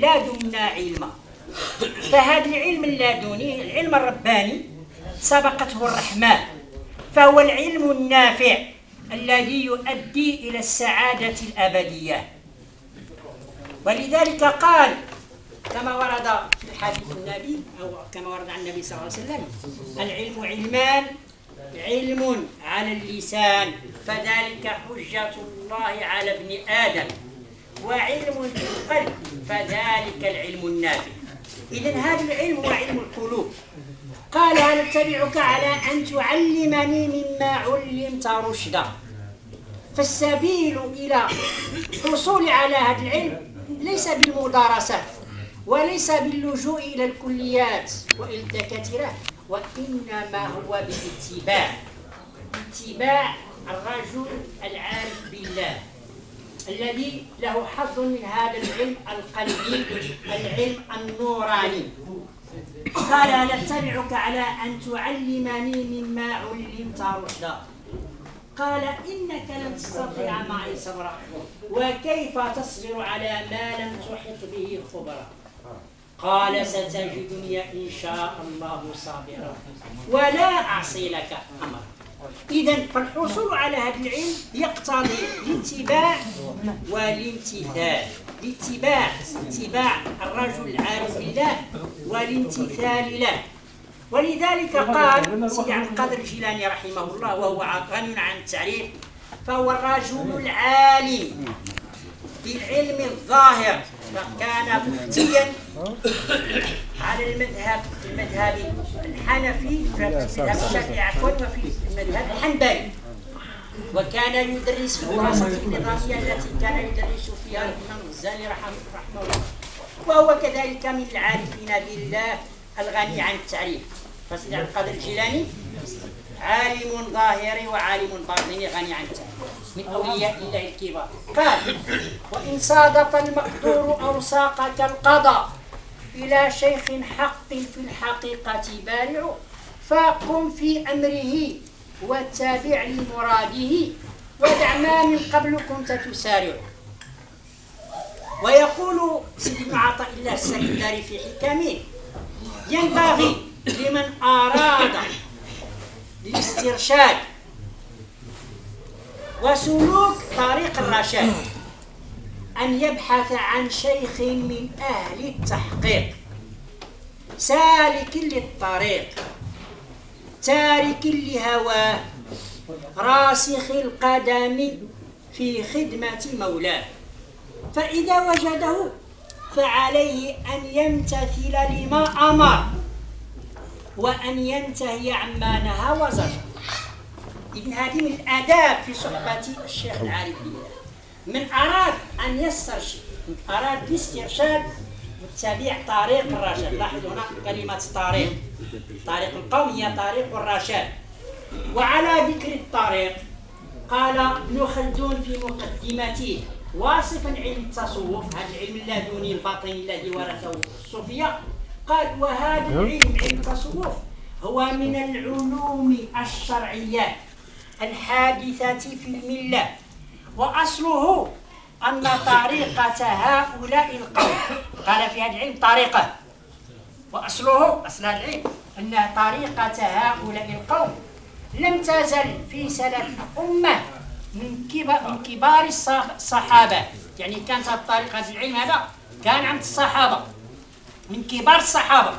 لدنا علما. فهذا العلم اللدني العلم الرباني سبقته الرحمة، فهو العلم النافع الذي يؤدي إلى السعادة الأبدية. ولذلك قال كما ورد في الحديث النبي أو كما ورد عن النبي صلى الله عليه وسلم: العلم علمان، علم على اللسان فذلك حجة الله على ابن آدم، وعلم في القلب فذلك العلم النافع. إذن هذا العلم هو علم القلوب. قال: هل اتبعك على أن تعلمني مما علمت رشدا. فالسبيل إلى الحصول على هذا العلم ليس بالمدارسة وليس باللجوء إلى الكليات وإلى الدكاترة، وإنما هو باتباع الرجل العارف بالله الذي له حظ من هذا العلم القلبي، العلم النوراني. قال: هل اتبعك على أن تعلمني مما علمت رشدا. قال: إنك لن تستطيع معي صبرا، وكيف تصبر على ما لم تحط به خبرا. قال: ستجدني إن شاء الله صابرا ولا أعصي لك أمرا. إذن فالحصول على هذا العلم يقتضي الاتباع والامتثال. اتباع الرجل العارف بالله والامتثال له. ولذلك قال سيدي عبد القادر الجيلاني رحمه الله، وهو غني عن التعريف، فهو الرجل العالم بالعلم الظاهر، فكان مفتيا على المذهب الحنفي، في المذهب الشافعي عفوا، وفي المذهب الحنبلي، وكان يدرس في الدراسة النظامية التي كان يدرس فيها الإمام الغزالي رحمه الله، وهو كذلك من العارفين بالله الغني عن التعريف. فسيدي عبد القادر الجيلاني عالم ظاهري وعالم باطني غني عن التعريف، من أولياء الله الكبار. قال: وإن صادف المقدور أو ساقك القضاء إلى شيخ حق في الحقيقة بارع، فقم في أمره واتبع لمراده، ودع ما من قبل كنت تسارع. ويقول سيدي ابن عطاء الله السكندري في حكمه: ينبغي لمن أراد الاسترشاد وسلوك طريق الرشاد أن يبحث عن شيخ من أهل التحقيق، سالك للطريق تارك لهواه، راسخ القدم في خدمة مولاه. فإذا وجده فعليه أن يمتثل لما أمر وأن ينتهي عما نهى وزجر. إذن هذه من الآداب في صحبة الشيخ العارف بالله. من أراد أن يسترشد، من أراد الاسترشاد متبع طريق الرشاد. لاحظوا هنا كلمة طريق القوم هي طريق الرشاد. وعلى ذكر الطريق قال ابن خلدون في مقدمته واصفا علم التصوف، هذا العلم اللدني الباطني الذي ورثه الصوفية، قال: وهذا العلم علم التصوف هو من العلوم الشرعية الحادثة في الملة، وأصله أن طريقة هؤلاء القوم، قال في هذا العلم طريقة، وأصله أصل هذا العلم أن طريقة هؤلاء القوم لم تزل في سلف الأمة من كبار الصحابة. يعني كانت الطريقة هذا العلم هذا كان عند الصحابة، من كبار الصحابة.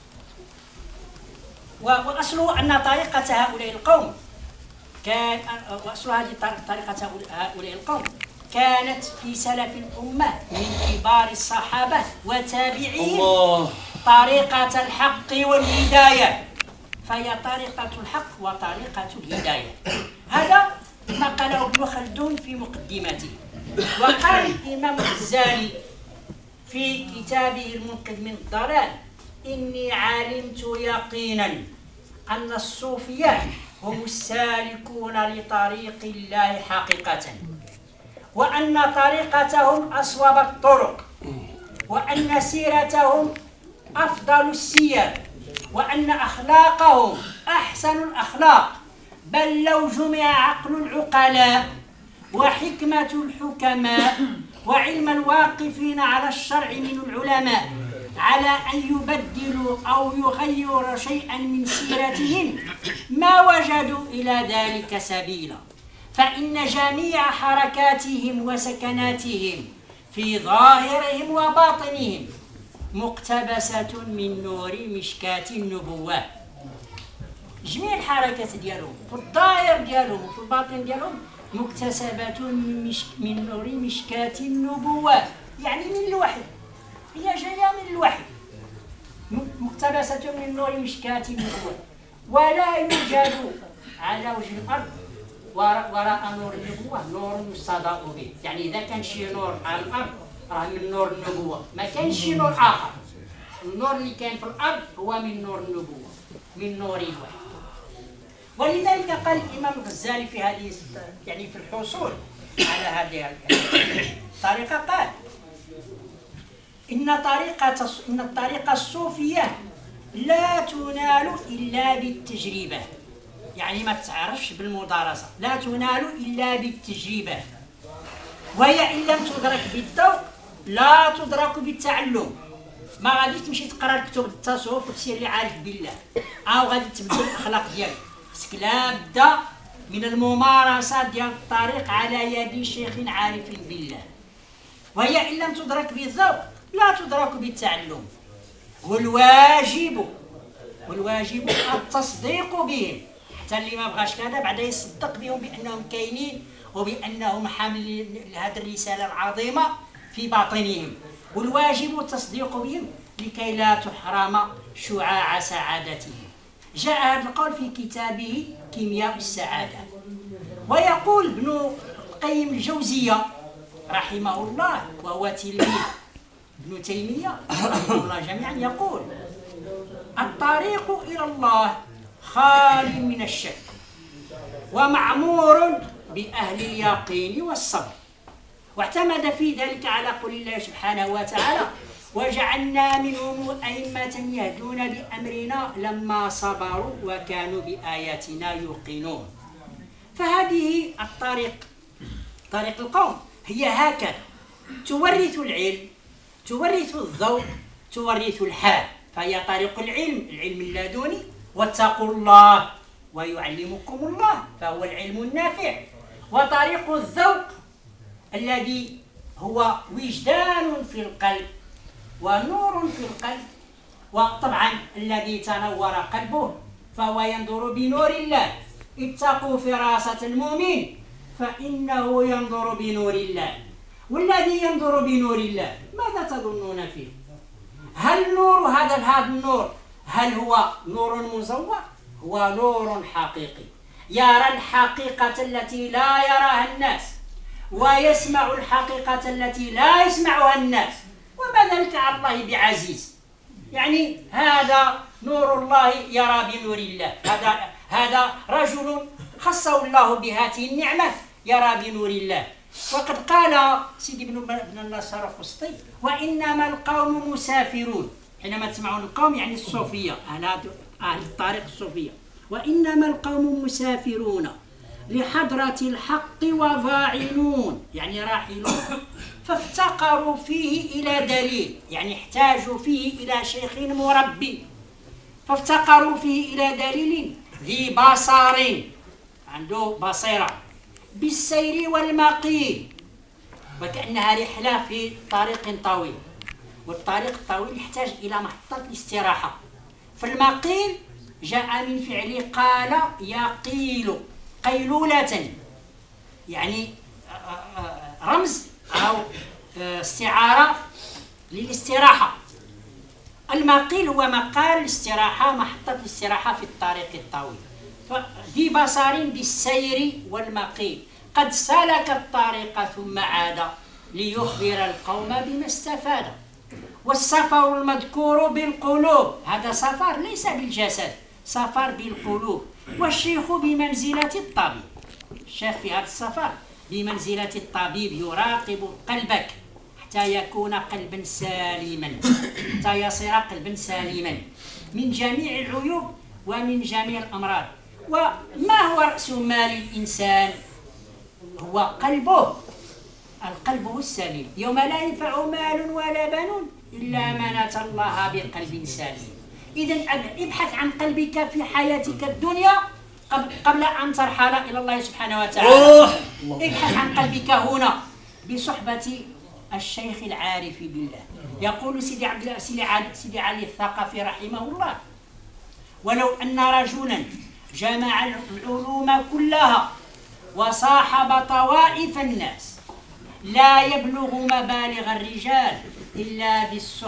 وأصله أن طريقة هؤلاء القوم وأصل هذه طريقة هؤلاء القوم كانت في سلف الأمة من كبار الصحابة وتابعين طريقة الحق والهداية، فهي طريقة الحق وطريقة الهداية. هذا ما قاله ابن خلدون في مقدمته. وقال الإمام الغزالي في كتابه المنقذ من الضلال: إني علمت يقينا أن الصوفية هم السالكون لطريق الله حقيقة، وأن طريقتهم أصوب الطرق، وأن سيرتهم أفضل السير، وأن أخلاقهم أحسن الأخلاق، بل لو جمع عقل العقلاء وحكمة الحكماء وعلم الواقفين على الشرع من العلماء على أن يبدلوا أو يغيروا شيئا من سيرتهم ما وجدوا إلى ذلك سبيلا، فإن جميع حركاتهم وسكناتهم في ظاهرهم وباطنهم مقتبسة من نور مشكاة النبوة. جميع الحركات ديالهم في الظاهر ديالهم وفي الباطن ديالهم مكتسبة من نور مشكاة النبوة، يعني من الوحي، هي جاية من الوحي، مقتبسة من نور مشكاة النبوة. ولا يوجد على وجه الأرض وراء نور النبوة نور يستضاء به، يعني إذا كان شي نور على الأرض راه من نور النبوة، ما كانش شي نور آخر. النور اللي كان في الأرض هو من نور النبوة، من نور الوحي. ولذلك قال الإمام الغزالي في هذه يعني في الحصول على هذه الطريقة، قال إن الطريقة الصوفية لا تنال إلا بالتجربة، يعني ما تعرفش بالمدارسة، لا تنال إلا بالتجربة، وهي إن لم تدرك بالذوق لا تدرك بالتعلم. ما غادي تمشي تقرا كتب التصوف وتصير لي عارف بالله، أو غادي تبدل الأخلاق ديالك، خصك لابد من الممارسة ديال الطريق على يد شيخ عارف بالله، وهي إن لم تدرك بالذوق لا تدرك بالتعلم. والواجب التصديق بهم، حتى اللي ما بغاش كذا بعدا يصدق بهم بأنهم كاينين وبأنهم حاملين هذه الرسالة العظيمة في باطنهم. والواجب التصديق بهم لكي لا تحرم شعاع سعادتهم. جاء هذا القول في كتابه كيمياء السعادة. ويقول ابن القيم الجوزية رحمه الله وهو تلميذ ابن تيمية رحمه الله جميعا، يقول الطريق إلى الله خال من الشك ومعمور بأهل اليقين والصبر. واعتمد في ذلك على قول الله سبحانه وتعالى وجعلنا منهم أئمة يهدون بأمرنا لما صبروا وكانوا بآياتنا يوقنون. فهذه طريق القوم هي هكذا، تورث العلم، تورث الذوق، تورث الحال. فهي طريق العلم اللدني، واتقوا الله ويعلمكم الله، فهو العلم النافع. وطريق الذوق الذي هو وجدان في القلب ونور في القلب، وطبعا الذي تنور قلبه فهو ينظر بنور الله. اتقوا فراسة المؤمن فإنه ينظر بنور الله. والذي ينظر بنور الله ماذا تظنون فيه؟ هل نور هذا النور هل هو نور مزور؟ هو نور حقيقي، يرى الحقيقة التي لا يراها الناس، ويسمع الحقيقة التي لا يسمعها الناس، وما ذلك على الله بعزيز. يعني هذا نور الله يرى بنور الله، هذا رجل خصه الله بهذه النعمة يرى بنور الله. وقد قال سيدي ابن النصر القسطي وإنما القوم مسافرون. حينما تسمعون القوم يعني الصوفية، أهل الطريق الصوفية. وإنما القوم مسافرون لحضرة الحق وفاعلون، يعني راحلون، فافتقروا فيه إلى دليل، يعني احتاجوا فيه إلى شيخ مربي. فافتقروا فيه إلى دليل ذي بصر، عنده بصيرة، بالسير والمقيل، وكأنها رحلة في طريق طويل، والطريق الطويل يحتاج إلى محطة الاستراحة. فالمقيل جاء من فعل قال يقيل قيلولة، يعني رمز أو استعارة للاستراحة. المقيل هو مقال الاستراحة، محطة الاستراحة في الطريق الطويل. ذي بصر بالسير والمقيل قد سلك الطريق ثم عاد ليخبر القوم بما استفاد. والسفر المذكور بالقلوب، هذا سفر ليس بالجسد، سفر بالقلوب. والشيخ بمنزلة الطبيب، الشيخ في هذا السفر بمنزلة الطبيب يراقب قلبك حتى يكون قلبا سالما، حتى يصير قلبا سالما من جميع العيوب ومن جميع الأمراض. وما هو رأس مال الإنسان؟ هو قلبه. القلب هو السليم. يوم لا ينفع مال ولا بنون إلا من أتى الله بقلب سليم. إذا ابحث عن قلبك في حياتك الدنيا قبل أن ترحل إلى الله سبحانه وتعالى. ابحث عن قلبك هنا بصحبة الشيخ العارف بالله. يقول سيدي علي الثقفي رحمه الله: ولو أن رجلا جمع العلوم كلها وصاحب طوائف الناس لا يبلغ مبالغ الرجال إلا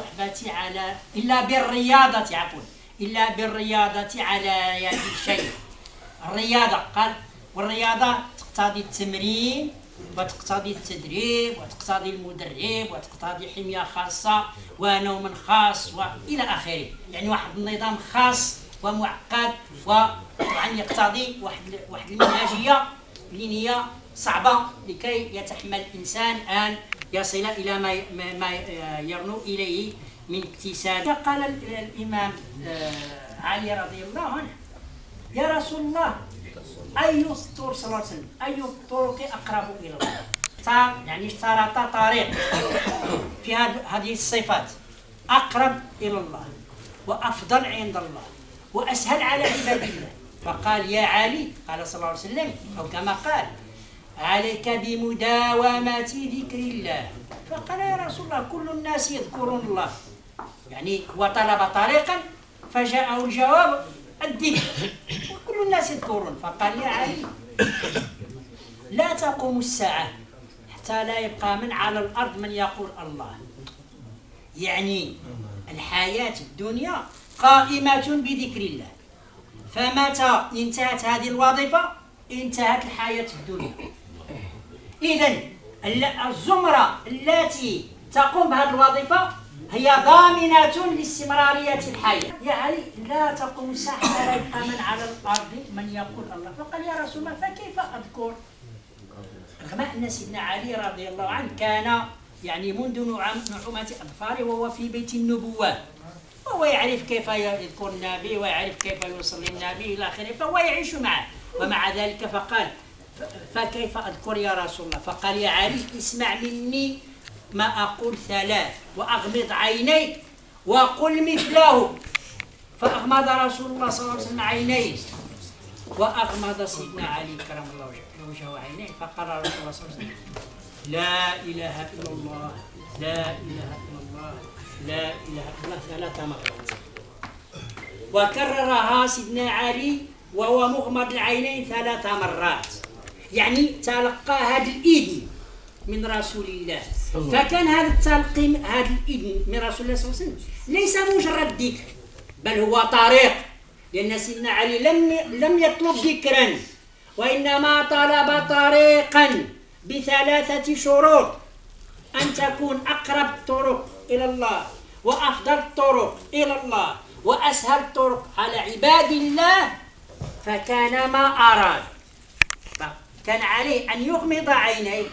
بالرياضة على يد الشيخ. الرياضة قال، والرياضة تقتضي التمرين وتقتضي التدريب وتقتضي المدرب وتقتضي حمية خاصة ونوم خاص وإلى آخره. يعني واحد النظام خاص ومعقد وطبعا يقتضي واحد المنهجية دينية صعبة لكي يتحمل الإنسان أن يصل إلى ما يرنو إليه من اكتساب. قال الإمام علي رضي الله عنه: يا رسول الله، أي الطرق صلى الله عليه وسلم أي الطرق أقرب إلى الله؟ يعني اشترط طريق في هذه الصفات: أقرب إلى الله، وأفضل عند الله، وأسهل على عباد الله. فقال: يا علي، قال صلى الله عليه وسلم أو كما قال: عليك بمداومة ذكر الله. فقال: يا رسول الله، كل الناس يذكرون الله. يعني وطلب طريقا فجاءه الجواب: الذكر، وكل الناس يذكرون. فقال: يا علي، لا تقوم الساعة حتى لا يبقى من على الأرض من يقول الله. يعني الحياة الدنيا قائمة بذكر الله، فمتى انتهت هذه الوظيفة انتهت الحياة الدنيا. إذن الزمرة التي تقوم بهذه الوظيفة هي ضامنة لاستمرارية الحياة. يا علي، لا تقوم الساعة حتى لا يبقى من على الأرض من يقول الله. فقال: يا رسول الله، فكيف أذكر؟ رغم أن سيدنا علي رضي الله عنه كان يعني منذ نعومة أظفاره وهو في بيت النبوة، وهو يعرف كيف يذكر النبي ويعرف كيف يصلي النبي إلى آخره، فهو يعيش معه. ومع ذلك فقال: فكيف أذكر يا رسول الله؟ فقال: يا علي، اسمع مني ما أقول ثلاث، وأغمض عينيك وقل مثله. فأغمض رسول الله صلى الله عليه وسلم عينيه، وأغمض سيدنا علي كرم الله وجهه عينيه، فقال رسول الله صلى الله عليه وسلم: لا إله إلا الله، لا إله إلا الله، لا إله إلا الله 3 مرات. وكررها سيدنا علي وهو مغمض العينين 3 مرات. يعني تلقى هذا الإذن من رسول الله. فكان هذا التلقي، هذا الإذن من رسول الله صلى الله عليه وسلم ليس مجرد ذكر، بل هو طريق. لأن سيدنا علي لم يطلب ذكرا، وإنما طلب طريقا ب3 شروط: أن تكون أقرب الطرق إلى الله، وأفضل الطرق إلى الله، وأسهل الطرق على عباد الله. فكان ما أراد، كان عليه أن يغمض عينيه،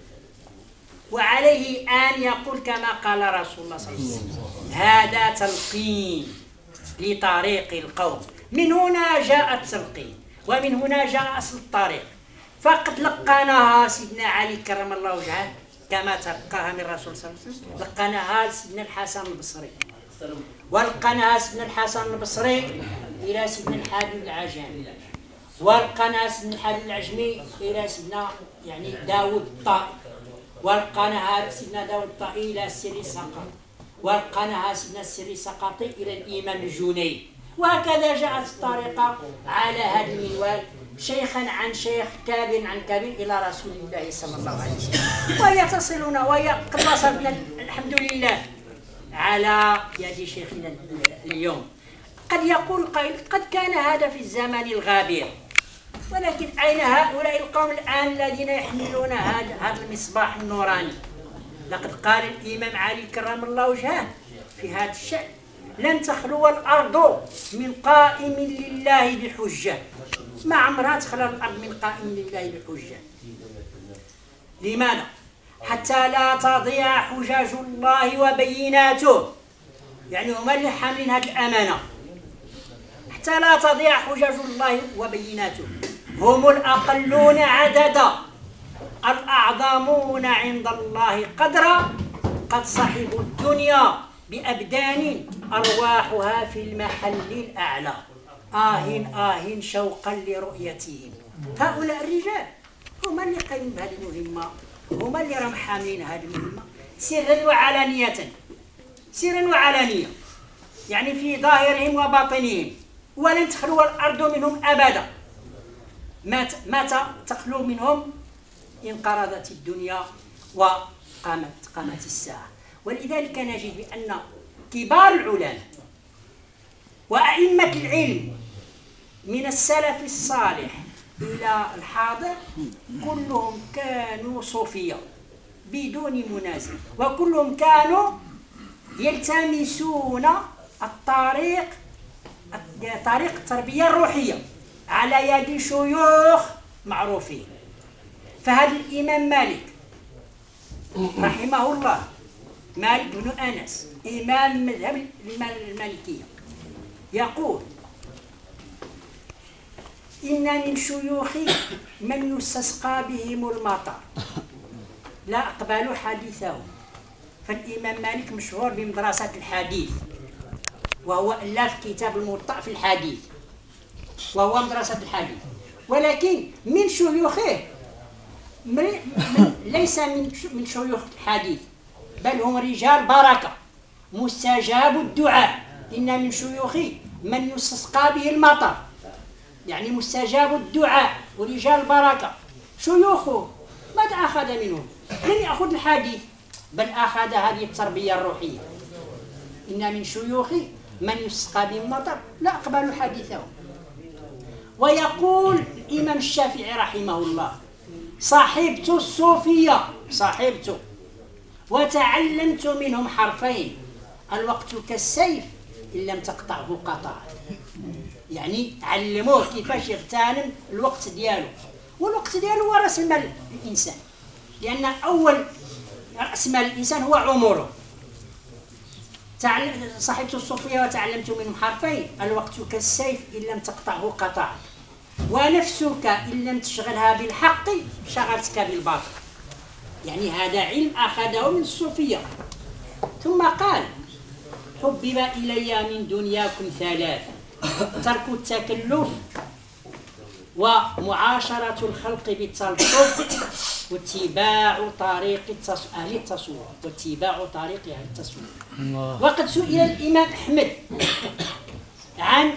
وعليه أن يقول كما قال رسول الله صلى الله عليه وسلم: هذا تلقين لطريق القوم. من هنا جاء التلقين، ومن هنا جاء أصل الطريق. فقد لقناها سيدنا علي كرم الله وجهه كما تلقاها من الرسول صلى الله عليه وسلم. لقناها سيدنا الحسن البصري، ولقناها سيدنا الحسن البصري إلى سيدنا الحبيب العجمي، ولقناها سيدنا الحبيب العجمي إلى سيدنا يعني داود الطائي، ولقناها سيدنا داود الطائي إلى السري السقاطي، ولقناها سيدنا السري السقاطي إلى الإمام الجنيد. وهكذا جاءت الطريقة على هذا المنوال، شيخا عن شيخ، كابر عن كابر، إلى رسول الله صلى الله عليه وسلم. وهي تصلنا، وهي قد وصلنا الحمد لله على يد شيخنا اليوم. قد يقول قائل: قد كان هذا في الزمن الغابر، ولكن أين هؤلاء القوم الآن الذين يحملون هذا المصباح النوراني؟ لقد قال الإمام علي كرم الله وجهه في هذا الشأن: لن تخلو الأرض من قائم لله بحجة. ما عمرها تخلى الأرض من قائم لله بحجة. لماذا؟ حتى لا تضيع حجج الله وبيناته. يعني هما اللي حاملين هذه الأمانة، حتى لا تضيع حجج الله وبيناته. هم الأقلون عددا الأعظمون عند الله قدرا قد صحبوا الدنيا بأبدان أرواحها في المحل الأعلى آه شوقا لرؤيتهم. هؤلاء الرجال هما اللي قايمين بهذه المهمة، هما اللي راهم حاملين هذه المهمة سرا وعلانية. سرا وعلانية يعني في ظاهرهم وباطنهم، ولن تخلو الأرض منهم أبدا. متى تخلو منهم؟ انقرضت الدنيا وقامت الساعة. ولذلك نجد بأن كبار العلماء وأئمة العلم من السلف الصالح إلى الحاضر كلهم كانوا صوفية بدون منازع، وكلهم كانوا يلتمسون طريق التربية الروحية على يد شيوخ معروفين. فهذا الإمام مالك رحمه الله، مالك بن أنس إمام مذهب المالكية، يقول: إن من شيوخي من يستسقى بهم المطر لا أقبل حديثهم. فالإمام مالك مشهور بمدرسة الحديث، وهو ألف كتاب الموطأ في الحديث، وهو مدرسة الحديث. ولكن من شيوخه ليس من شيوخ الحديث، بل هم رجال بركة مستجاب الدعاء. إن من شيوخي من يستسقى به المطر، يعني مستجاب الدعاء ورجال بركة. شيوخه ماذا أخذ منهم؟ لم يأخذ الحديث، بل أخذ هذه التربية الروحية. إن من شيوخي من يستسقى به المطر لا أقبل حديثهم. ويقول الإمام الشافعي رحمه الله: صاحبت الصوفية وتعلمت منهم حرفين: الوقت كالسيف إن لم تقطعه قطعه. يعني علموه كيفاش يغتنم الوقت ديالو، والوقت ديالو هو رأس مال الإنسان، لأن أول رأس مال الإنسان هو عمره. صاحبت الصوفية وتعلمت منهم حرفين: الوقت كالسيف إن لم تقطعه قطعك، ونفسك إن لم تشغلها بالحق شغلتك بالباطل. يعني هذا علم أخذه من الصوفية. ثم قال: حبب إلي من دنياكم ثلاث: ترك التكلف، ومعاشرة الخلق بالتلطف، واتباع طريق أهل التصوف. وقد سئل الإمام أحمد عن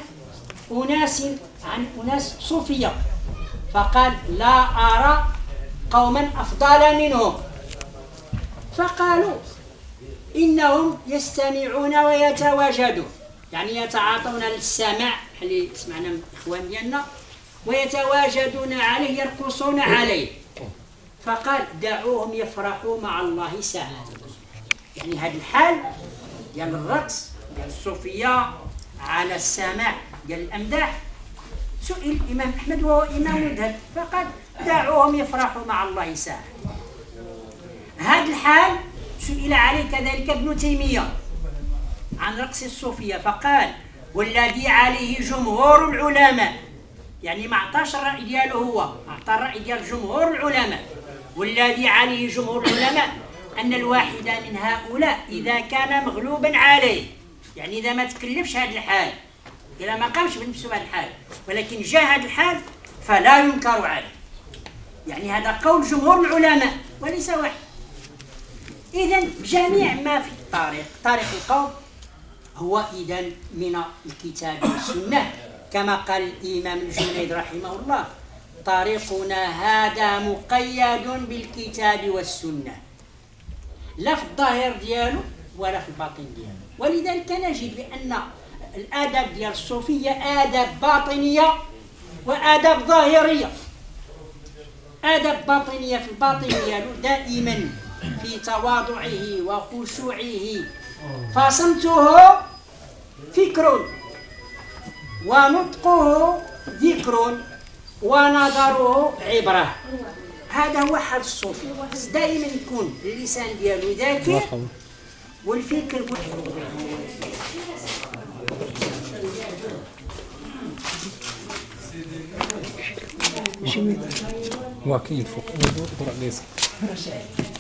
أناس صوفية، فقال: لا أرى قوما أفضل منهم. فقالوا: إنهم يستمعون ويتواجدون، يعني يتعاطون للسماع اللي سمعنا من الإخوان ديالنا، ويتواجدون عليه، يرقصون عليه. فقال: دعوهم يفرحوا مع الله ساعة. يعني هذا الحال ديال الرقص ديال الصوفية على السماع ديال الأمداح. سئل الإمام أحمد وهو إمام مذهب، فقال: دعوهم يفرحوا مع الله ساعة. هذا الحال سئل عليه كذلك ابن تيمية عن رقص الصوفية، فقال: والذي عليه جمهور العلماء، يعني ما اعطاش الرأي دياله هو، اعطى الرأي ديال جمهور العلماء. والذي عليه جمهور العلماء أن الواحد من هؤلاء إذا كان مغلوبا عليه، يعني إذا ما تكلفش هذا الحال، إذا ما قامش بنفسه هذا الحال، ولكن جاء هذا الحال فلا ينكر عليه. يعني هذا قول جمهور العلماء وليس واحد. إذن جميع ما في طريق القوم هو إذن من الكتاب والسنة، كما قال الإمام الجنيد رحمه الله: طريقنا هذا مقيد بالكتاب والسنة، لا في الظاهر ديالو ولا في الباطن ديالو. ولذلك نجد بأن الآداب ديال الصوفية آداب باطنية وآداب ظاهرية. آداب باطنية في الباطن ديالو دائما في تواضعه وخشوعه، فصمته فكر ونطقه ذكر ونظره عبرة. هذا هو حال الصوفي، دائما يكون اللسان ديالو ذاكر والفكر هو كاين فوق ورا اليسار.